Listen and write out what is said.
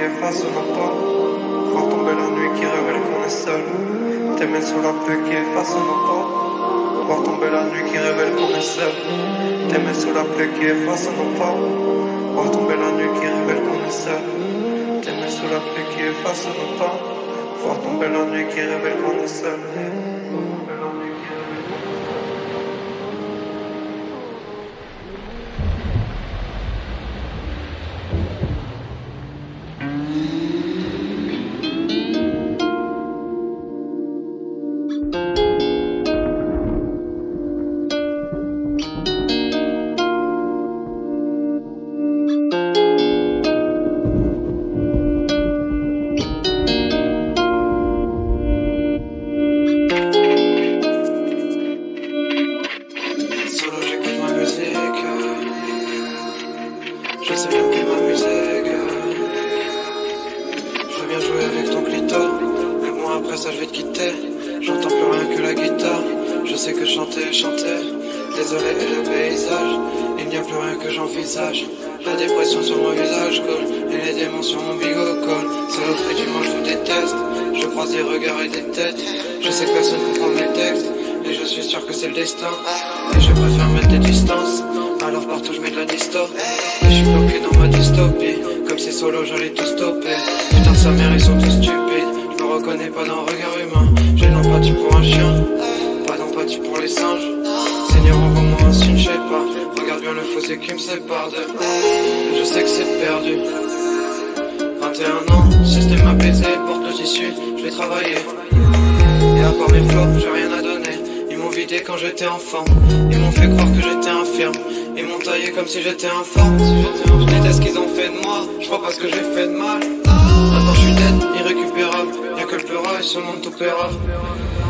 efface nos pas. Voir tomber la nuit qui révèle qu'on est seul. T'aimer sous la pluie qui efface nos pas. Voir tomber la nuit qui révèle qu'on est seul. T'aimer sous la pluie qui efface nos pas. Voir tomber la nuit qui révèle qu'on est seul. T'aimer sous la pluie qui efface nos pas. Voir tomber la nuit qui révèle qu'on est seul. Je sais bien que ma musique, je viens jouer avec ton clito. Mais moi après ça je vais te quitter. J'entends plus rien que la guitare. Je sais que chanter, désolé et le paysage. Il n'y a plus rien que j'envisage. La dépression sur mon visage colle et les démons sur mon bigot collent. C'est l'autre et du moins je vous déteste. Je croise des regards et des têtes. Je sais que personne comprend mes textes. Et je suis sûr que c'est le destin. Et je préfère mettre des distances. Alors partout je mets de la disto. Et je suis bloqué dans ma dystopie. Comme c'est solo j'allais tout stopper. Putain sa mère ils sont tous stupides. Je me reconnais pas dans le regard humain. J'ai de l'empathie pour un chien, pas d'empathie pour les singes. Seigneur envoie-moi un signe, je sais pas. Regarde bien le fossé qui me sépare de. Je sais que c'est perdu. 21 ans, système apaisé, porte le tissu, je vais travailler. Et à part mes flots, j'ai rien à donner. Ils m'ont vidé quand j'étais enfant. Ils m'ont fait croire que j'étais infirme. Ils m'ont taillé comme si j'étais informe. Je déteste ce qu'ils ont fait de moi. Je crois pas ce que j'ai fait de mal. Maintenant je suis dead, irrécupérable. Y'a que le pleurage, ce monde tout paiera.